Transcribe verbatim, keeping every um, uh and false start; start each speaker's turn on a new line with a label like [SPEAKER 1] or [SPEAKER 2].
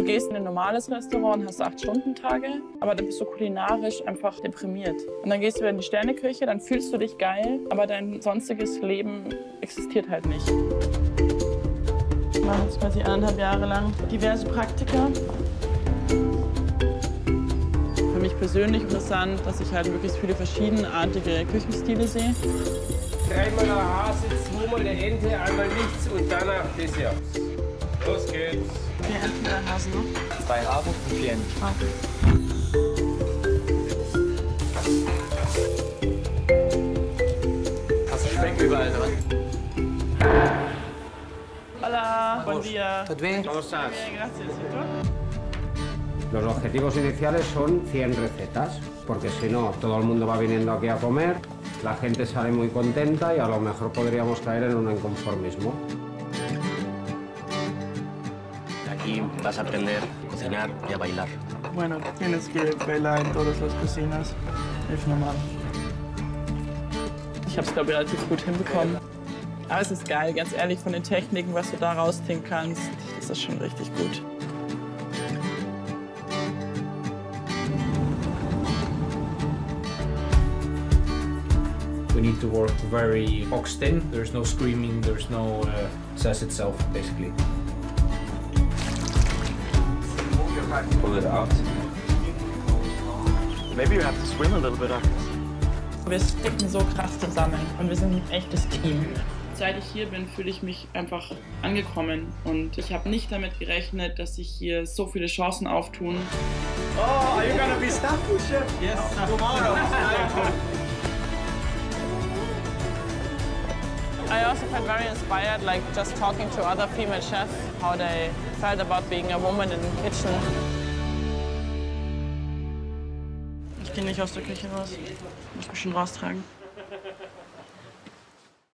[SPEAKER 1] Du gehst in ein normales Restaurant und hast acht-Stunden-Tage, aber dann bist du kulinarisch einfach deprimiert. Und dann gehst du wieder in die Sterneküche, dann fühlst du dich geil, aber dein sonstiges Leben existiert halt nicht. Ich mache jetzt quasi anderthalb Jahre lang diverse Praktika. Für mich persönlich interessant, dass ich halt wirklich viele verschiedenartige Küchenstile sehe.
[SPEAKER 2] Dreimal der Hase, zweimal der Ente, einmal nichts und danach Dessert. Los geht's.
[SPEAKER 1] Vier Enten, drei Hasen, ne?
[SPEAKER 3] Zwei Hasen und vier Enten.
[SPEAKER 1] Ah.
[SPEAKER 3] Hast du Speck überall dran?
[SPEAKER 1] Hola, buen día.
[SPEAKER 3] ¿Todo bien?
[SPEAKER 2] ¿Cómo estás?
[SPEAKER 1] Bien, gracias. ¿Y tú?
[SPEAKER 4] Los objetivos iniciales son cien recetas, porque si no, todo el mundo va viniendo aquí a comer, la gente sale muy contenta y a lo mejor podríamos caer en un inconformismo.
[SPEAKER 3] Aquí vas a aprender a cocinar y a bailar.
[SPEAKER 1] Bueno, tienes que bailar en todas las cocinas. Es normal. Ich habe es, glaube ich, relativ gut hinbekommen. Aber es ist geil, ganz ehrlich, von den Techniken, was du da rausziehen kannst, das ist schon richtig gut.
[SPEAKER 5] We need to work very boxed in. There's no screaming, there's no uh, says itself, basically.
[SPEAKER 3] Pull it out. Maybe you have to swim a little bit after.
[SPEAKER 1] Wir sticken so krass zusammen und wir sind ein echtes Team. Seit ich hier bin, fühle ich mich einfach angekommen und ich habe nicht damit gerechnet, dass sich hier so viele Chancen auftun.
[SPEAKER 3] Oh, are you gonna be staff food chef? Yes, tomorrow.
[SPEAKER 1] I also felt very inspired, like just talking to other female chefs, how they felt about being a woman in the kitchen. Ich gehe nicht aus der Küche raus, muss mich schon raustragen.